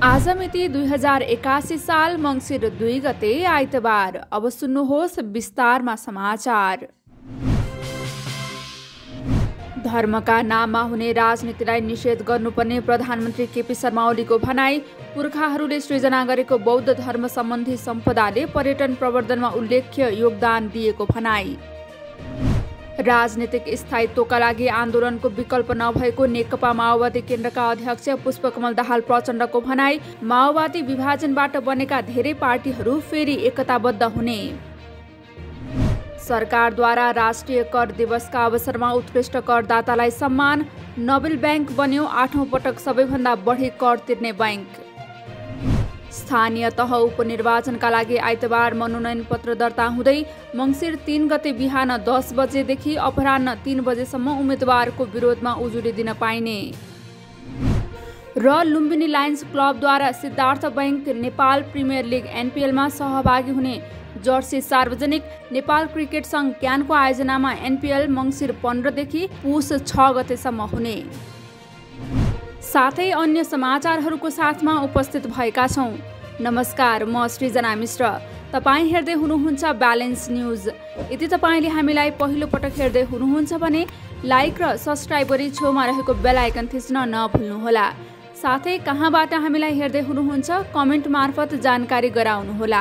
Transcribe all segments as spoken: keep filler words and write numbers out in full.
आज मिति दुई हजार एकासी साल मङ्सिर दुई गते आइतबार। अब सुन्नुहोस् विस्तारमा समाचार। धर्मका नाममा हुने राजनीतिलाई निषेध गर्नुपर्ने प्रधानमन्त्री केपी शर्मा ओलीको भनाई। पुर्खाहरूले सृजना गरेको बौद्ध धर्म सम्बन्धी सम्पदाले पर्यटन प्रवर्धनमा उल्लेख्य योगदान दिएको भनाई। राजनीतिक स्थायित्वका लागि आन्दोलनको विकल्प नभएको नेकपा माओवादी केन्द्रका अध्यक्ष पुष्पकमल दाहाल प्रचण्डको भनाई। माओवादी विभाजनबाट बनेका धेरै पार्टीहरू फेरि एकताबद्ध हुने। सरकारद्वारा राष्ट्रिय कर दिवसका अवसरमा उत्कृष्ट करदातालाई सम्मान। नोबेल ब्याङ्क बन्यो आठौं पटक सबैभन्दा बढी कर तिर्ने ब्याङ्क। स्थानीय तह उपनिर्वाचनका लागि आइतबार मनोनयन पत्र दर्ता हुँदै मङ्सिर तीन गते बिहान दस बजेदेखि अपराह्न तीन बजेसम्म उम्मेद्वारको विरोधमा उजुरी दिन पाइने। र लुम्बिनी लायन्स क्लबद्वारा Siddhartha bank Nepal premier league एनपिएलमा सहभागी हुने। जर्सी सार्वजनिक नेपाल क्रिकेट सङ्घ क्यानको आयोजनामा एनपिएल मङ्सिर पन्ध्रदेखि पुस छ गतेसम्म हुने। साथै अन्य समाचारहरूको साथमा उपस्थित भएका छौँ। नमस्कार, म सृजना मिश्र। तपाईँ हेर्दै हुनुहुन्छ ब्यालेन्स न्युज। यदि तपाईँले हामीलाई पहिलो पटक हेर्दै हुनुहुन्छ भने लाइक र सब्सक्राइब गरी छेउमा रहेको बेल आइकन थिच्न नभुल्नुहोला। साथै कहाँबाट हामीलाई हेर्दै हुनुहुन्छ कमेन्ट मार्फत जानकारी गराउनुहोला।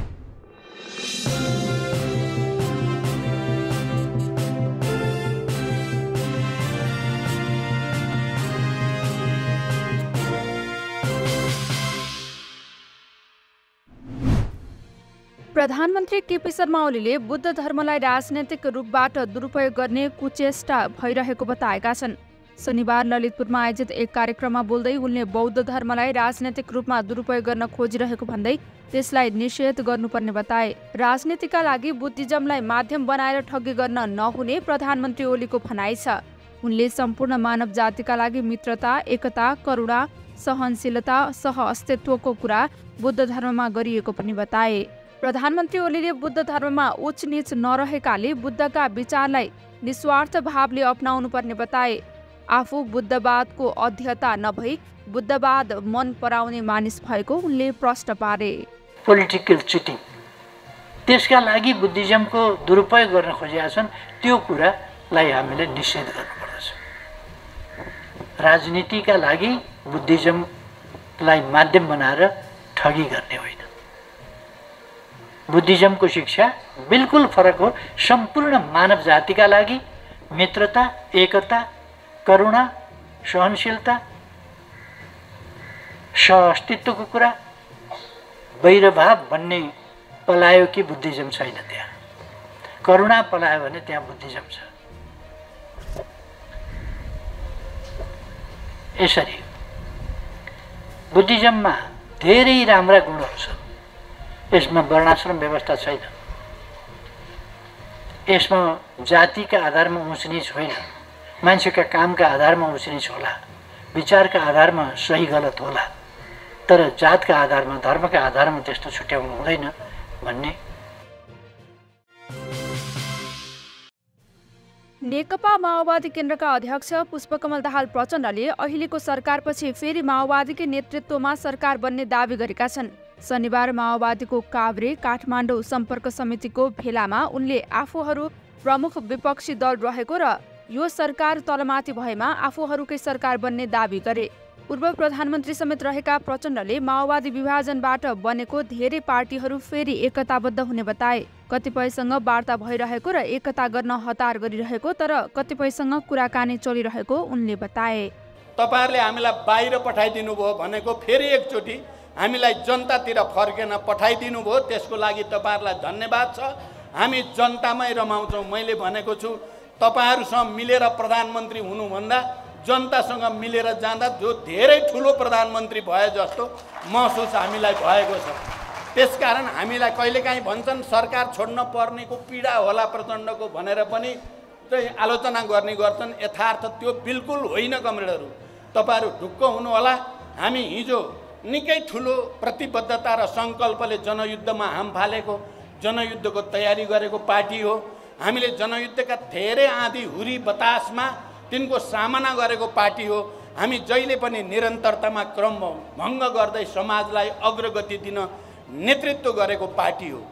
प्रधानमन्त्री केपी शर्मा ओलीले बुद्ध धर्मलाई राजनैतिक रूपबाट दुरुपयोग गर्ने कुचेष्टा भइरहेको बताएका छन्। शनिबार ललितपुरमा आयोजित एक कार्यक्रममा बोल्दै उनले बौद्ध धर्मलाई राजनैतिक रूपमा दुरुपयोग गर्न खोजिरहेको भन्दै त्यसलाई निषेध गर्नुपर्ने बताए। राजनीतिका लागि बुद्धिज्मलाई माध्यम बनाएर ठगी गर्न नहुने प्रधानमन्त्री ओलीको भनाइ छ। उनले सम्पूर्ण मानव जातिका लागि मित्रता, एकता, करुणा, सहनशीलता, सह अस्तित्वको कुरा बुद्ध धर्ममा गरिएको पनि बताए। प्रधानमन्त्री ओलीले बुद्ध धर्ममा उच्च नीच नरहेकाले बुद्धका विचारलाई निस्वार्थ भावले अपनाउनु पर्ने बताए। आफू बुद्धवादको अध्येता नभई बुद्धवाद मन पराउने मानिस भएको उनले प्रश्न पारे। पोलिटिकल चिटिङ, त्यसका लागि बुद्धिज्मको दुरुपयोग गर्न खोजेका छन्, त्यो कुरालाई हामीले निषेध गर्नुपर्दछ। राजनीतिका लागि बुद्धिज्मलाई माध्यम बनाएर ठगी गर्ने होइन। बुद्धिज्मको शिक्षा बिल्कुल फरक हो। सम्पूर्ण मानव जातिका लागि मित्रता, एकता, करुणा, सहनशीलता, सहअस्तित्वको कुरा। वैरभाव भन्ने पलायो कि बुद्धिज्म छैन त्यहाँ। करुणा पलायो भने त्यहाँ बुद्धिज्म छ। यसरी बुद्धिज्ममा धेरै राम्रा गुणहरू छन्। यसमा वर्णाश्रम व्यवस्था छैन। यसमा जातिका आधारमा उचनिच होइन। मान्छेका कामका आधारमा उचनिच होला, विचारका आधारमा सही गलत होला, तर जातका आधारमा, धर्मका आधारमा त्यस्तो छुट्याउनु हुँदैन भन्ने। नेकपा माओवादी केन्द्रका अध्यक्ष पुष्पकमल दाहाल प्रचण्डले अहिलेको सरकारपछि फेरि माओवादीकै नेतृत्वमा सरकार बन्ने दावी गरेका छन्। शनिबार माओवादीको काभ्रे काठमाडौँ सम्पर्क समितिको भेलामा उनले आफूहरू प्रमुख विपक्षी दल रहेको र यो सरकार तलमाथि भएमा आफूहरूकै सरकार बन्ने दावी गरे। पूर्व प्रधानमन्त्री समेत रहेका प्रचण्डले माओवादी विभाजनबाट बनेको धेरै पार्टीहरू फेरि एकताबद्ध हुने बताए। कतिपयसँग वार्ता भइरहेको र एकता गर्न हतार गरिरहेको, तर कतिपयसँग कुराकानी चलिरहेको उनले बताए। तपाईहरुले हामीलाई बाहिर पठाइदिनु भयो भनेको फेरि एकचोटि हामीलाई जनतातिर फर्केन पठाइदिनु भयो, त्यसको लागि तपाईहरुलाई धन्यवाद छ। हामी जनतामै रमाउँछौँ। मैले भनेको छु, तपाईहरुसँग मिलेर प्रधानमन्त्री हुनुभन्दा जनतासँग मिलेर जाँदा जो धेरै ठुलो प्रधानमन्त्री भए जस्तो महसुस हामीलाई भएको छ। त्यसकारण हामीलाई कहिलेकाहीँ भन्छन् सरकार छोड्न पर्नेको पीडा होला प्रचण्डको भनेर पनि चाहिँ आलोचना गर्ने गर्छन्। यथार्थ त्यो बिल्कुल होइन। कमरेडहरू, तपाईहरु ढुक्क हुनु होला। हामी हिजो निकै ठुलो प्रतिबद्धता र सङ्कल्पले जनयुद्धमा हाम फालेको, जनयुद्धको तयारी गरेको पार्टी हो। हामीले जनयुद्धका धेरै आँधी हुरी बतासमा तिनको सामना गरेको पार्टी हो। हामी जहिले पनि निरन्तरतामा क्रम भङ्ग गर्दै समाजलाई अग्रगति दिन नेतृत्व गरेको पार्टी हो।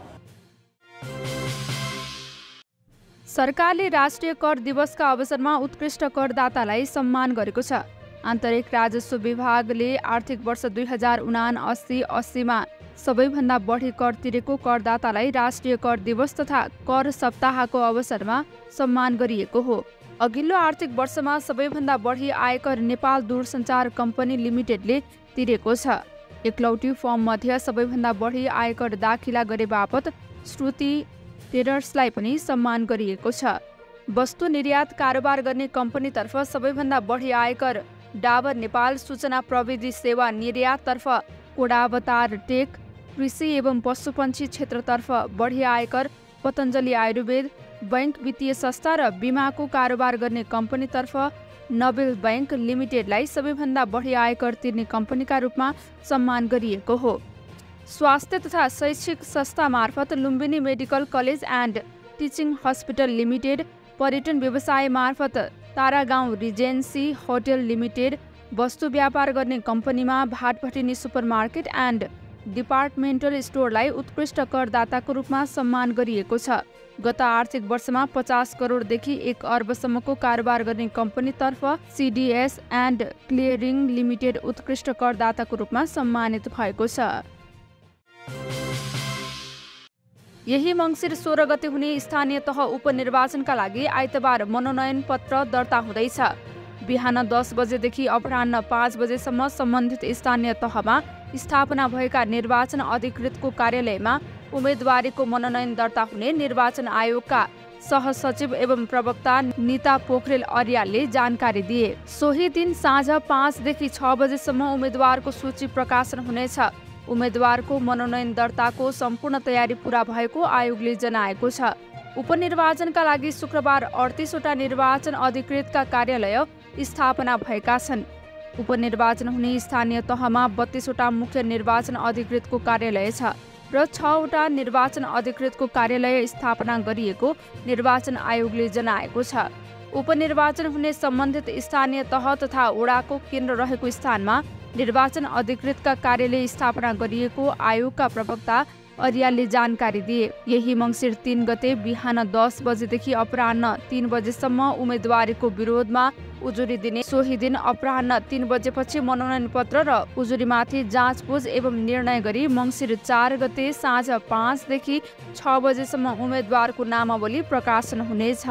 सरकारले राष्ट्रिय कर दिवसका अवसरमा उत्कृष्ट करदातालाई सम्मान गरेको छ। आन्तरिक राजस्व विभागले आर्थिक वर्ष दुई हजार उना अस्सी अस्सीमा सबैभन्दा बढी कर तिरेको करदातालाई राष्ट्रिय कर दिवस तथा कर सप्ताहको अवसरमा सम्मान गरिएको हो। अघिल्लो आर्थिक वर्षमा सबैभन्दा बढी आयकर नेपाल दूरसञ्चार कम्पनी लिमिटेडले तिरेको छ। एकलौटी फर्म मध्ये सबैभन्दा बढी आयकर दाखिला गरे बापत श्रुति ट्रेडर्सलाई पनि सम्मान गरिएको छ। वस्तु निर्यात कारोबार गर्ने कम्पनीतर्फ सबैभन्दा बढी आयकर डाबर नेपाल सूचना प्रविधि सेवा निर्याततर्फ कोडावतार टेक, कृषि एवं पशुपन्छी क्षेत्रतर्फ बढी आयकर पतञ्जलि आयुर्वेद, बैंक वित्तीय संस्था र बिमाको कारोबार गर्ने कम्पनीतर्फ नोबेल बैंक लिमिटेडलाई सबैभन्दा बढी आयकर तिर्ने कम्पनीका रूपमा सम्मान गरिएको हो। स्वास्थ्य तथा शैक्षिक संस्था मार्फत Lumbini medical college and teaching hospital limited, पर्यटन व्यवसाय मार्फत तारागाउँ रिजेन्सी होटल लिमिटेड, वस्तु व्यापार गर्ने कम्पनीमा भाटभटिनी सुपरमार्केट एन्ड डिपार्टमेन्टल स्टोरलाई उत्कृष्ट करदाताको रूपमा सम्मान गरिएको छ। गत आर्थिक वर्षमा पचास करोडदेखि एक अर्बसम्मको कारोबार गर्ने कम्पनीतर्फ सिडिएस एन्ड क्लियरिङ लिमिटेड उत्कृष्ट करदाताको रूपमा सम्मानित भएको छ। यही मङ्सिर सोह्र गते हुने स्थानीय तह उपनिर्वाचनका लागि आइतबार मनोनयन पत्र दर्ता हुँदैछ। बिहान दस बजेदेखि अपराह्न पाँच बजेसम्म सम्बन्धित स्थानीय तहमा स्थापना भएका निर्वाचन अधिकृतको कार्यालयमा उम्मेदवारीको मनोनयन दर्ता हुने निर्वाचन आयोगका सहसचिव एवं प्रवक्ता निता पोखरेल अर्यालले जानकारी दिए। सोही दिन साँझ पाँचदेखि छ बजेसम्म उम्मेदवारको सूची प्रकाशन हुनेछ। उम्मेदवारको मनोनयन दर्ताको सम्पूर्ण तयारी पूरा भएको आयोगले जनाएको छ। उपनिर्वाचनका लागि शुक्रबार अडतिसवटा निर्वाचन अधिकृतका कार्यालय स्थापना भएका छन्। उपनिर्वाचन हुने स्थानीय तहमा बत्तीसवटा मुख्य निर्वाचन अधिकृतको कार्यालय छ र छवटा निर्वाचन अधिकृतको कार्यालय स्थापना गरिएको निर्वाचन आयोगले जनाएको छ। उपनिर्वाचन हुने सम्बन्धित स्थानीय तह तथा वडाको केन्द्र रहेको स्थानमा निर्वाचन अधिकृतका कार्यालय स्थापना गरिएको आयोगका प्रवक्ता अर्यालले जानकारी दिए। यही मङ्सिर तीन गते बिहान दस बजेदेखि अपराह्न तीन बजेसम्म उम्मेदवारीको विरोधमा उजुरी दिने। सोही दिन अपराह्न तीन बजेपछि मनोनयन पत्र र उजुरीमाथि जाँचबुझ एवं निर्णय गरी मङ्सिर चार गते साँझ पाँचदेखि छ बजेसम्म उम्मेदवारको नामावली प्रकाशन हुनेछ।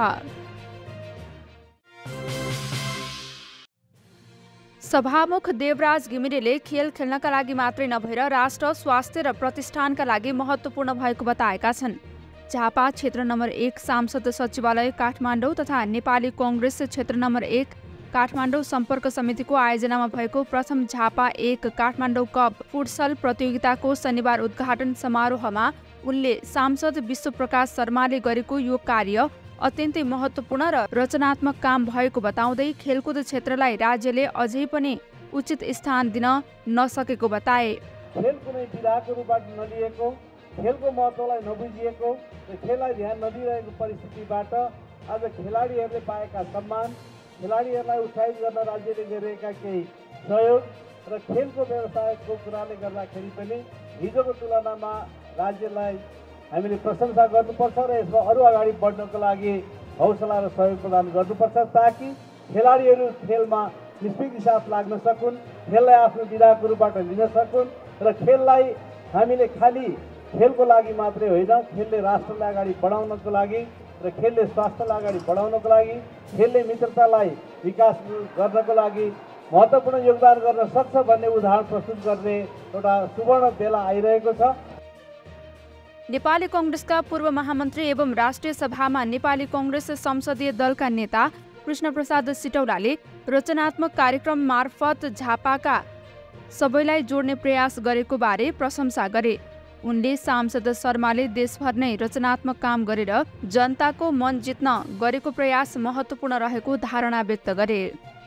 सभामुख देवराज घिमिरेले खेल खेल्नका लागि मात्रै नभएर राष्ट्र, स्वास्थ्य र प्रतिष्ठानका लागि महत्त्वपूर्ण भएको बताएका छन्। झापा क्षेत्र नम्बर एक सांसद सचिवालय काठमाडौँ तथा नेपाली कङ्ग्रेस क्षेत्र नम्बर एक काठमाडौँ सम्पर्क समितिको आयोजनामा भएको प्रथम झापा एक काठमाडौँ कप फुटसल प्रतियोगिताको शनिबार उद्घाटन समारोहमा उनले सांसद विश्वप्रकाश शर्माले गरेको यो कार्य अत्यन्तै महत्त्वपूर्ण र रचनात्मक काम भएको बताउँदै खेलकुद क्षेत्रलाई राज्यले अझै पनि उचित स्थान दिन नसकेको बताए। खेल कुनै विधाको रूपबाट नलिएको, खेलको महत्त्वलाई नबुझिएको र खेललाई ध्यान नदिइरहेको परिस्थितिबाट आज खेलाडीहरूले पाएका सम्मान, खेलाडीहरूलाई उत्साहित गर्न राज्यले गरिरहेका केही सहयोग र खेलको व्यवसायको कुराले गर्दाखेरि पनि हिजोको तुलनामा राज्यलाई हामीले प्रशंसा गर्नुपर्छ र यसमा अरू अगाडि बढ्नको लागि हौसला र सहयोग प्रदान गर्नुपर्छ ताकि खेलाडीहरू खेलमा निष्पक्ष साथ लाग्न सकुन्, खेललाई आफ्नो विधाको रूपबाट लिन सकुन् र खेललाई हामीले खालि खेलको लागि मात्रै होइन, खेलले राष्ट्रलाई अगाडि बढाउनको लागि र खेलले स्वास्थ्यलाई अगाडि बढाउनको लागि, खेलले मित्रतालाई विकास गर्नको लागि महत्त्वपूर्ण योगदान गर्न सक्छ भन्ने उदाहरण प्रस्तुत गर्ने एउटा सुवर्ण बेला आइरहेको छ। नेपाली कङ्ग्रेसका पूर्व महामन्त्री एवं राष्ट्रिय सभामा नेपाली कङ्ग्रेस संसदीय दलका नेता कृष्णप्रसाद सिटौलाले रचनात्मक कार्यक्रम मार्फत झापाका सबैलाई जोड्ने प्रयास गरेको बारे प्रशंसा गरे। उनले सांसद शर्माले देशभर नै रचनात्मक काम गरेर जनताको मन जित्न गरेको प्रयास महत्त्वपूर्ण रहेको धारणा व्यक्त गरे।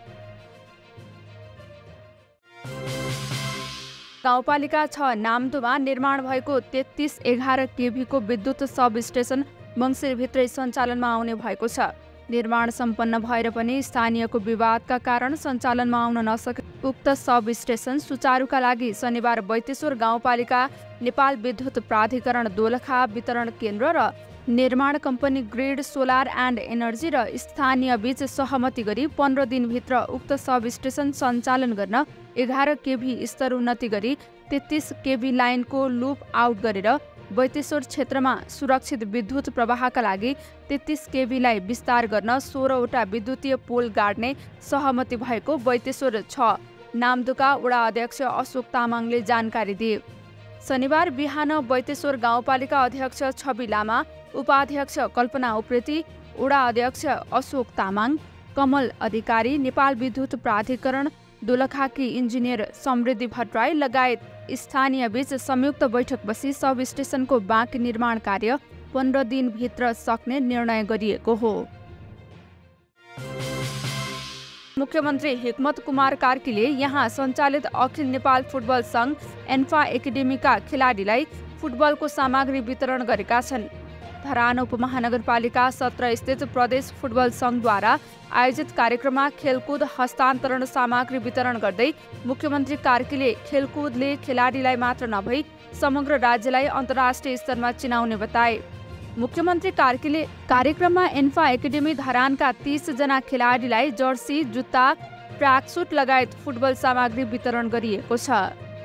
गाउँपालिका छ नाम्दोमा निर्माण भएको तेत्तीस एघार केभीको विद्युत सब स्टेसन मङ्सिरभित्रै सञ्चालनमा आउने भएको छ। निर्माण सम्पन्न भएर पनि स्थानीयको विवादका कारण सञ्चालनमा आउन नसके उक्त सब स्टेसन सुचारुका लागि शनिबार बैतेश्वर गाउँपालिका, नेपाल विद्युत प्राधिकरण दोलखा वितरण केन्द्र र निर्माण कम्पनी ग्रिड सोलर एन्ड एनर्जी र स्थानीय बीच सहमति गरी पन्ध्र दिनभित्र उक्त सब स्टेसन सञ्चालन गर्न एघार केभी स्तर उन्नति गरी तेत्तीस केभी लाइनको लुप आउट गरेर बैतेश्वर क्षेत्रमा सुरक्षित विद्युत प्रवाहका लागि तेत्तीस केभीलाई विस्तार गर्न सोह्रवटा विद्युतीय पोल गाड्ने सहमति भएको बैतेश्वर छ नामदुका वडा अध्यक्ष अशोक तामाङले जानकारी दिए। शनिबार बिहान बैतेश्वर गाउँपालिका अध्यक्ष छवि लामा, उपाध्यक्ष कल्पना उप्रेती, वडा अध्यक्ष अशोक तामाङ, कमल अधिकारी, नेपाल विद्युत प्राधिकरण दोलखाकी इन्जिनियर समृद्धि भट्टराई लगायत स्थानीय बीच संयुक्त बैठक बसी सब स्टेसनको बाँकी निर्माण कार्य पन्ध्र दिनभित्र सक्ने निर्णय गरिएको हो। मुख्यमन्त्री हिक्मत कुमार कार्कीले यहाँ सञ्चालित अखिल नेपाल फुटबल सङ्घ एन्फा एकाडेमीका खेलाडीलाई फुटबलको सामग्री वितरण गरेका छन्। धरान उपमहानगरपालिका सत्र स्थित प्रदेश फुटबल सङ्घद्वारा आयोजित कार्यक्रममा खेलकुद हस्तान्तरण सामग्री वितरण गर्दै मुख्यमन्त्री कार्कीले खेलकुदले खेलाडीलाई मात्र नभई समग्र राज्यलाई अन्तर्राष्ट्रिय स्तरमा चिनाउने बताए। मुख्यमन्त्री कार्कीले कार्यक्रममा एन्फा एकाडेमी धरानका तीस जना खेलाडीलाई जर्सी, जुत्ता, ट्र्याकसुट लगायत फुटबल सामग्री वितरण गरिएको छ।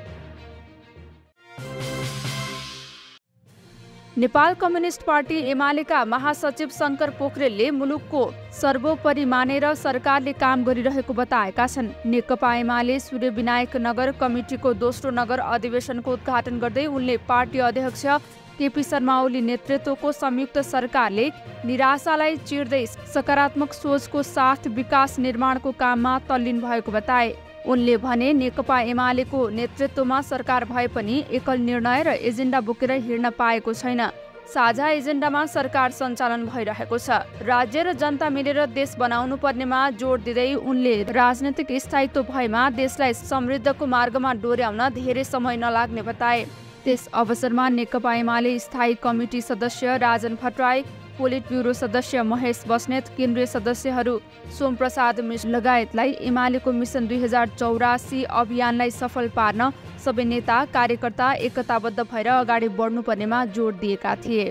नेपाल कम्युनिस्ट पार्टी एमालेका महासचिव शङ्कर पोखरेलले मुलुकको सर्वोपरि मानेर सरकारले काम गरिरहेको बताएका छन्। नेकपा एमाले सूर्यविनायक नगर कमिटीको दोस्रो नगर अधिवेशनको उद्घाटन गर्दै उनले पार्टी अध्यक्ष केपी शर्मा ओली नेतृत्वको संयुक्त सरकारले निराशालाई चिर्दै सकारात्मक सोचको साथ विकास निर्माणको काममा तल्लीन भएको बताए। उनले भने नेकपा एमालेको नेतृत्वमा सरकार भए पनि एकल निर्णय र एजेन्डा बोकेर हिँड्न पाएको छैन। साझा एजेन्डामा सरकार सञ्चालन भइरहेको छ। राज्य र जनता मिलेर देश बनाउनु पर्नेमा जोड दिँदै उनले राजनैतिक स्थायित्व भएमा देशलाई समृद्धको मार्गमा डोर्याउन धेरै समय नलाग्ने बताए। त्यस अवसरमा नेकपा एमाले स्थायी कमिटी सदस्य राजन भट्टराई, पोलिट ब्युरो सदस्य महेश बस्नेत, केन्द्रीय सदस्यहरू सोमप्रसाद मिश्र लगायतलाई एमालेको मिसन दुई हजार चौरासी अभियानलाई सफल पार्न सबै नेता कार्यकर्ता एकताबद्ध भएर अगाडि बढ्नुपर्नेमा जोड दिएका थिए।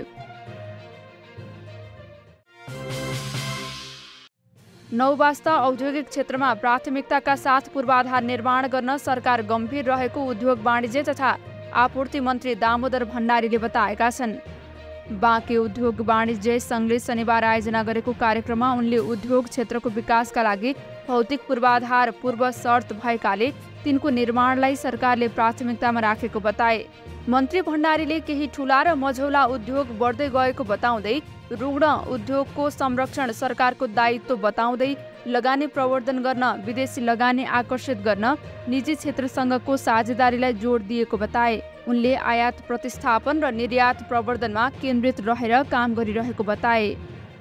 नौवास्ता औद्योगिक क्षेत्रमा प्राथमिकताका साथ पूर्वाधार निर्माण गर्न सरकार गम्भीर रहेको उद्योग वाणिज्य तथा आपूर्ति मन्त्री दामोदर भण्डारीले बताएका छन्। बाँके उद्योग वाणिज्य सङ्घले शनिबार आयोजना गरेको कार्यक्रममा उनले उद्योग क्षेत्रको विकासका लागि भौतिक पूर्वाधार पूर्व शर्त भएकाले तिनको निर्माणलाई सरकारले प्राथमिकतामा राखेको बताए। मन्त्री भण्डारीले केही ठूला र मझौला उद्योग बढ्दै गएको बताउँदै रुग्ण उद्योगको संरक्षण सरकारको दायित्व बताउँदै लगानी प्रवर्धन गर्न, विदेशी लगानी आकर्षित गर्न निजी क्षेत्रसँगको साझेदारीलाई जोड दिएको बताए। उनले आयात प्रतिस्थापन र निर्यात प्रवर्धनमा केन्द्रित रहेर काम गरिरहेको बताए।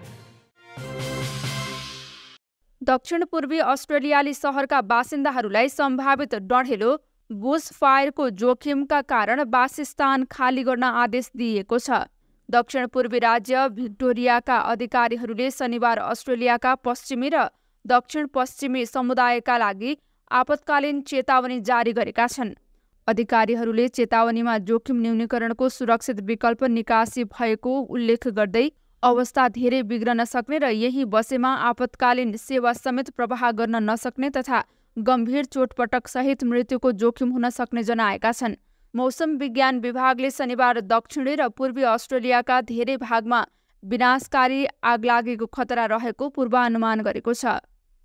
दक्षिण पूर्वी अस्ट्रेलियाली सहरका बासिन्दाहरूलाई सम्भावित डढेलो बुश फायरको जोखिमका कारण वासस्थान खाली गर्न आदेश दिइएको छ। दक्षिण पूर्वी राज्य भिक्टोरियाका अधिकारीहरूले शनिबार अस्ट्रेलियाका पश्चिमी र दक्षिण पश्चिमी समुदायका लागि आपतकालीन चेतावनी जारी गरेका छन्। अधिकारीहरूले चेतावनीमा जोखिम न्यूनीकरणको सुरक्षित विकल्प निकासी भएको उल्लेख गर्दै अवस्था धेरै बिग्रन सक्ने र यही बसेमा आपतकालीन सेवा समेत प्रवाह गर्न नसक्ने तथा गम्भीर चोटपटक सहित मृत्युको जोखिम हुन सक्ने जनाएका छन्। मौसम विज्ञान विभागले शनिबार दक्षिणी र पूर्वी अस्ट्रेलियाका धेरै भागमा विनाशकारी आगलागीको खतरा रहेको पूर्वानुमान गरेको छ।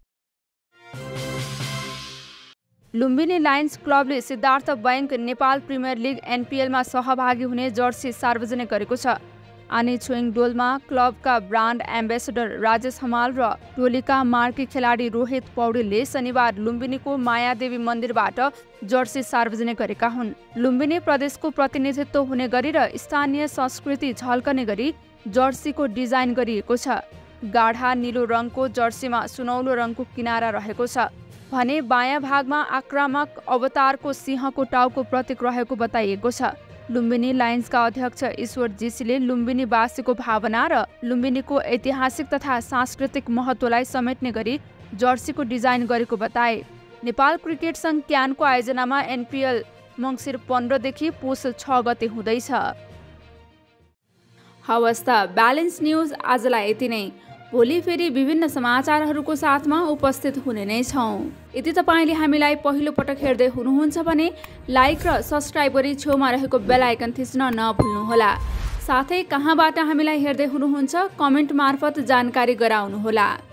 लुम्बिनी लायन्स क्लबले Siddhartha bank Nepal premier league एनपिएलमा सहभागी हुने जर्सी सार्वजनिक गरेको छ। आनी छोइङडोलमा क्लबका ब्रान्ड एम्बेसडर राजेश हमाल र टोलीका मार्की खेलाडी रोहित पौडेलले शनिबार लुम्बिनीको मायादेवी मन्दिरबाट जर्सी सार्वजनिक गरेका हुन्। लुम्बिनी प्रदेशको प्रतिनिधित्व हुने गरी र स्थानीय संस्कृति झल्कने गरी जर्सीको डिजाइन गरिएको छ। गाढा नीलो रङको जर्सीमा सुनौलो रङको किनारा रहेको छ भने बायाँ भागमा आक्रामक अवतारको सिंहको टाउको प्रतीक रहेको बताइएको छ। लुम्बिनी लायन्सका अध्यक्ष ईश्वर जीसीले लुम्बिनीवासीको भावना र लुम्बिनीको ऐतिहासिक तथा सांस्कृतिक महत्त्वलाई समेट्ने गरी जर्सीको डिजाइन गरेको बताए। नेपाल क्रिकेट सङ्घ क्यानको आयोजनामा एनपिएल मङ्सिर पन्ध्रदेखि पुस छ गते हुँदैछ। हवस् त ब्यालेन्स न्युज आजलाई यति नै। भोलि फेरि विभिन्न समाचारहरूको साथमा उपस्थित हुने नै छौँ। यदि तपाईँले हामीलाई पहिलो पटक हेर्दै हुनुहुन्छ भने लाइक र सब्सक्राइब गरी छेउमा रहेको बेल आइकन थिच्न नभुल्नुहोला। साथै कहाँबाट हामीलाई हेर्दै हुनुहुन्छ कमेन्ट मार्फत जानकारी गराउनुहोला।